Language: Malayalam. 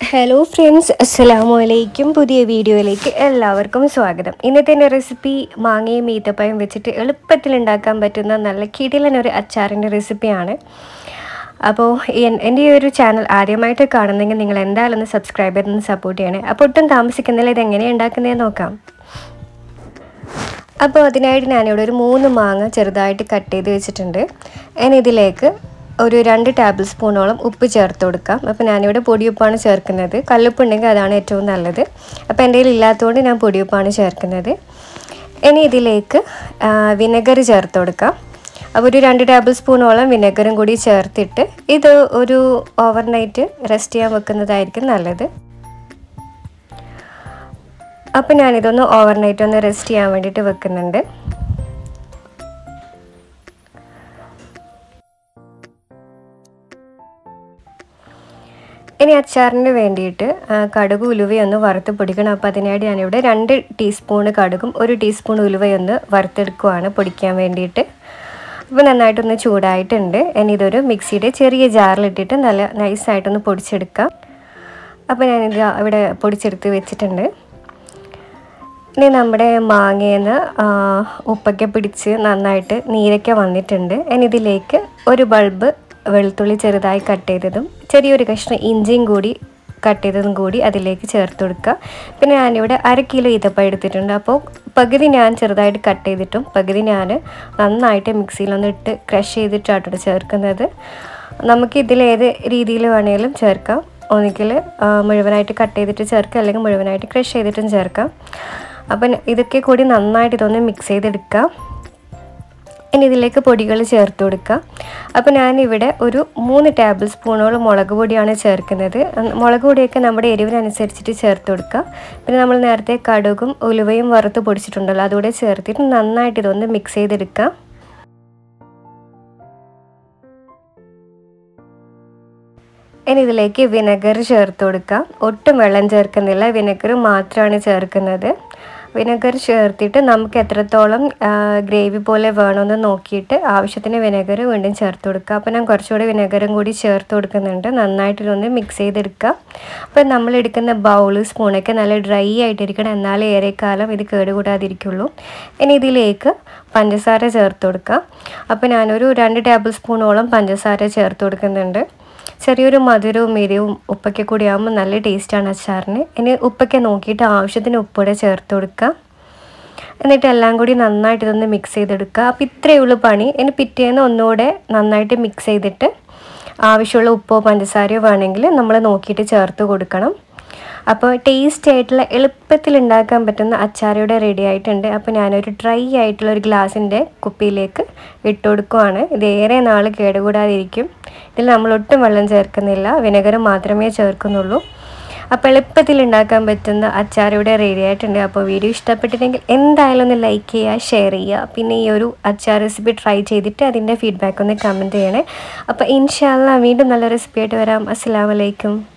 ഹലോ ഫ്രണ്ട്സ്, അസ്സലാമു അലൈക്കും. പുതിയ വീഡിയോയിലേക്ക് എല്ലാവർക്കും സ്വാഗതം. ഇന്നത്തെ എൻ്റെ റെസിപ്പി മാങ്ങയും ഈത്തപ്പഴം വെച്ചിട്ട് എളുപ്പത്തിൽ ഉണ്ടാക്കാൻ പറ്റുന്ന നല്ല കിടിലനൊരു അച്ചാറിൻ്റെ റെസിപ്പിയാണ്. അപ്പോൾ എൻ്റെ ഈ ഒരു ചാനൽ ആദ്യമായിട്ട് കാണുന്നെങ്കിൽ നിങ്ങൾ എന്തായാലും ഒന്ന് സബ്സ്ക്രൈബ് ചെയ്തൊന്ന് സപ്പോർട്ട് ചെയ്യണേ. അപ്പോൾ ഒട്ടും താമസിക്കുന്നില്ല, ഇതെങ്ങനെയാണ് ഉണ്ടാക്കുന്നതെന്ന് നോക്കാം. അപ്പോൾ അതിനായിട്ട് ഞാനിവിടെ ഒരു 3 മാങ്ങ ചെറുതായിട്ട് കട്ട് ചെയ്ത് വെച്ചിട്ടുണ്ട്. ഇനി ഇതിലേക്ക് ഒരു 2 ടേബിൾ സ്പൂണോളം ഉപ്പ് ചേർത്ത് കൊടുക്കാം. അപ്പോൾ ഞാനിവിടെ പൊടിയുപ്പാണ് ചേർക്കുന്നത്. കല്ലുപ്പ് ഉണ്ടെങ്കിൽ അതാണ് ഏറ്റവും നല്ലത്. അപ്പോൾ എൻ്റെ കയ്യിൽ ഇല്ലാത്തതുകൊണ്ട് ഞാൻ പൊടിയുപ്പാണ് ചേർക്കുന്നത്. ഇനി ഇതിലേക്ക് വിനെഗർ ചേർത്ത് കൊടുക്കാം. അപ്പോൾ ഒരു 2 ടേബിൾ സ്പൂണോളം വിനെഗറും കൂടി ചേർത്തിട്ട് ഇത് ഒരു ഓവർനൈറ്റ് റെസ്റ്റ് ചെയ്യാൻ വെക്കുന്നതായിരിക്കും നല്ലത്. അപ്പോൾ ഞാനിതൊന്ന് ഓവർനൈറ്റ് ഒന്ന് റെസ്റ്റ് ചെയ്യാൻ വേണ്ടിയിട്ട് വെക്കുന്നുണ്ട്. ഇനി അച്ചാറിന് വേണ്ടിയിട്ട് കടുക് ഉലുവയൊന്ന് വറുത്ത് പൊടിക്കണം. അപ്പോൾ അതിനായിട്ട് ഞാനിവിടെ 2 ടീസ്പൂൺ കടുകും 1 ടീസ്പൂൺ ഉലുവയൊന്ന് വറുത്തെടുക്കുവാണ് പൊടിക്കാൻ വേണ്ടിയിട്ട്. അപ്പോൾ നന്നായിട്ടൊന്ന് ചൂടായിട്ടുണ്ട്. ഇനി ഇതൊരു മിക്സിയുടെ ചെറിയ ജാറിലിട്ടിട്ട് നല്ല നൈസായിട്ടൊന്ന് പൊടിച്ചെടുക്കാം. അപ്പോൾ ഞാനിത് ഇവിടെ പൊടിച്ചെടുത്ത് വെച്ചിട്ടുണ്ട്. ഇനി നമ്മുടെ മാങ്ങേന്ന് ഉപ്പൊക്കെ പിടിച്ച് നന്നായിട്ട് നീരൊക്കെ വന്നിട്ടുണ്ട്. ഇനി ഇതിലേക്ക് ഒരു ബൾബ് വെളുത്തുള്ളി ചെറുതായി കട്ട് ചെയ്തതും ചെറിയൊരു കഷ്ണം ഇഞ്ചിയും കൂടി കട്ട് ചെയ്തതും കൂടി അതിലേക്ക് ചേർത്ത് കൊടുക്കുക. പിന്നെ ഞാനിവിടെ 1/2 കിലോ ഈത്തപ്പഴം എടുത്തിട്ടുണ്ട്. അപ്പോൾ പകുതി ഞാൻ ചെറുതായിട്ട് കട്ട് ചെയ്തിട്ടും പകുതി ഞാൻ നന്നായിട്ട് മിക്സിയിലൊന്ന് ഇട്ട് ക്രഷ് ചെയ്തിട്ടാണ് ചേർക്കുന്നത്. നമുക്ക് ഇതിലേത് രീതിയിൽ വേണമെങ്കിലും ചേർക്കാം. ഒന്നുകിൽ മുഴുവനായിട്ട് കട്ട് ചെയ്തിട്ട് ചേർക്കാം, അല്ലെങ്കിൽ മുഴുവനായിട്ട് ക്രഷ് ചെയ്തിട്ടും ചേർക്കാം. അപ്പം ഇതൊക്കെ കൂടി നന്നായിട്ട് ഇതൊന്ന് മിക്സ് ചെയ്തെടുക്കാം. ഇനി ഇതിലേക്ക് പൊടികൾ ചേർത്ത് കൊടുക്കുക. അപ്പോൾ ഞാനിവിടെ ഒരു 3 ടേബിൾ സ്പൂണോളം മുളക് പൊടിയാണ് ചേർക്കുന്നത്. മുളക് പൊടിയൊക്കെ നമ്മുടെ എരിവിനനുസരിച്ചിട്ട് ചേർത്ത് കൊടുക്കുക. പിന്നെ നമ്മൾ നേരത്തെ കടുകും ഉലുവയും വറുത്ത് പൊടിച്ചിട്ടുണ്ടല്ലോ, അതുകൂടെ ചേർത്തിട്ട് നന്നായിട്ട് ഇതൊന്ന് മിക്സ് ചെയ്തെടുക്കുക. ഇനി ഇതിലേക്ക് വിനെഗർ ചേർത്ത് കൊടുക്കുക. ഒട്ടും വെള്ളം ചേർക്കുന്നില്ല, വിനെഗർ മാത്രമാണ് ചേർക്കുന്നത്. വിനെഗർ ചേർത്തിട്ട് നമുക്ക് എത്രത്തോളം ഗ്രേവി പോലെ വേണമെന്ന് നോക്കിയിട്ട് ആവശ്യത്തിന് വിനെഗർ വീണ്ടും ചേർത്ത് കൊടുക്കുക. അപ്പോൾ ഞാൻ കുറച്ചുകൂടി വിനെഗറും കൂടി ചേർത്ത് കൊടുക്കുന്നുണ്ട്. നന്നായിട്ട് ഇതൊന്ന് മിക്സ് ചെയ്തെടുക്കുക. അപ്പോൾ നമ്മൾ എടുക്കുന്ന ബൗൾ സ്പൂണൊക്കെ നല്ല ഡ്രൈ ആയിട്ടിരിക്കണം, എന്നാലേ ഏറെക്കാലം ഇത് കേടുകൂടാതിരിക്കുള്ളൂ. ഇനി ഇതിലേക്ക് പഞ്ചസാര ചേർത്ത് കൊടുക്കുക. അപ്പോൾ ഞാനൊരു 2 ടേബിൾ സ്പൂണോളം പഞ്ചസാര ചേർത്ത് കൊടുക്കുന്നുണ്ട്. ചെറിയൊരു മധുരവും എരിവും ഉപ്പൊക്കെ കൂടി ആകുമ്പോൾ നല്ല ടേസ്റ്റാണ് അച്ചാറിന്. ഇനി ഉപ്പൊക്കെ നോക്കിയിട്ട് ആവശ്യത്തിന് ഉപ്പൂടെ ചേർത്ത് കൊടുക്കുക. എന്നിട്ട് എല്ലാം കൂടി നന്നായിട്ട് ഇതൊന്ന് മിക്സ് ചെയ്തെടുക്കുക. അപ്പോൾ ഇത്രയേ ഉള്ളൂ പണി. ഇനി പിറ്റേന്ന് ഒന്നുകൂടെ നന്നായിട്ട് മിക്സ് ചെയ്തിട്ട് ആവശ്യമുള്ള ഉപ്പോ പഞ്ചസാരയോ വേണമെങ്കിൽ നമ്മൾ നോക്കിയിട്ട് ചേർത്ത് കൊടുക്കണം. അപ്പോൾ ടേസ്റ്റ് ആയിട്ടുള്ള എളുപ്പത്തിൽ ഉണ്ടാക്കാൻ പറ്റുന്ന അച്ചാറിവിടെ റെഡി ആയിട്ടുണ്ട്. അപ്പോൾ ഞാനൊരു ഡ്രൈ ആയിട്ടുള്ള ഒരു ഗ്ലാസിൻ്റെ കുപ്പിയിലേക്ക് ഇട്ട് കൊടുക്കുവാണ്. ഇത് ഏറെ നാൾ കേടുകൂടാതിരിക്കും. ഇതിൽ നമ്മൾ ഒട്ടും വെള്ളം ചേർക്കുന്നില്ല, വിനെഗർ മാത്രമേ ചേർക്കുന്നുള്ളൂ. അപ്പോൾ എളുപ്പത്തിൽ ഉണ്ടാക്കാൻ പറ്റുന്ന അച്ചാറിവിടെ റെഡി ആയിട്ടുണ്ട്. അപ്പോൾ വീഡിയോ ഇഷ്ടപ്പെട്ടിട്ടുണ്ടെങ്കിൽ എന്തായാലും ഒന്ന് ലൈക്ക് ചെയ്യുക, ഷെയർ ചെയ്യുക. പിന്നെ ഈ ഒരു അച്ചാർ റെസിപ്പി ട്രൈ ചെയ്തിട്ട് അതിൻ്റെ ഫീഡ്ബാക്ക് ഒന്ന് കമൻറ്റ് ചെയ്യണേ. അപ്പോൾ ഇൻഷാ അല്ലാഹ് വീണ്ടും നല്ല റെസിപ്പി ആയിട്ട് വരാം. അസ്സലാമു അലൈക്കും.